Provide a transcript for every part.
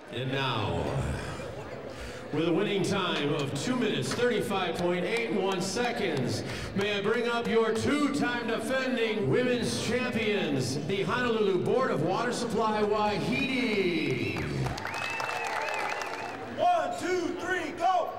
And now, with a winning time of 2 minutes, 35.81 seconds, may I bring up your two-time defending women's champions, the Honolulu Board of Water Supply Wahines. 1, 2, 3, go!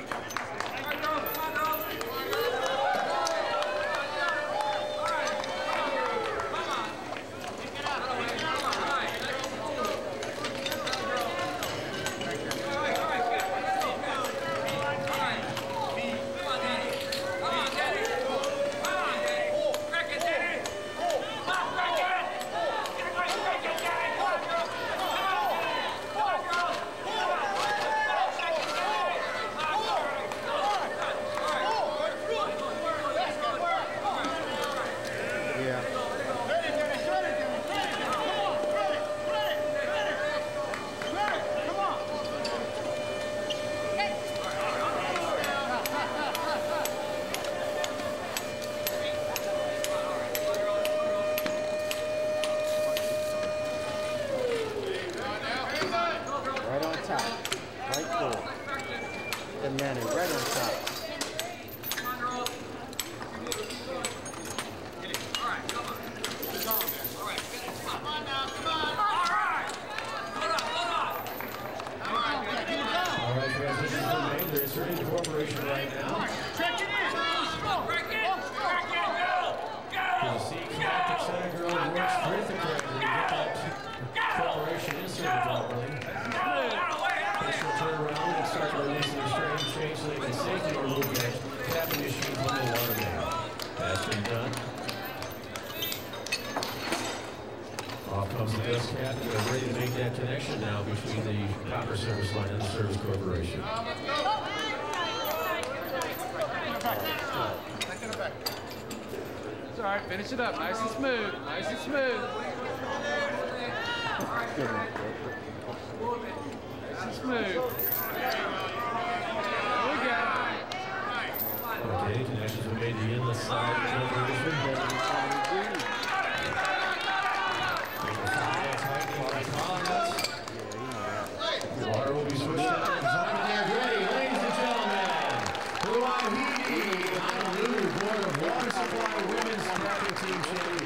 Right on top. Right forward. The man is right on top. Alright, transition to the main. They're inserting the corporation right now. Check it in! The C-Connected Center girl works terrific to get that corporation inserted properly. She'll turn around and start to release the restraining chain so they can safely remove that tapping machine from the water main. That's been done. Off comes the dust cap, and we're ready to make that connection now between the copper service line and the service corporation. It's all right. Finish it up. Nice and smooth. Nice and smooth. Nice and smooth. There we go. Okay, connections are made to the inlet side of the corporation. The water will be switched out. Time and air ready, ladies and gentlemen. The Wahines Honolulu Board of Water Supply Women's Track Team Champions.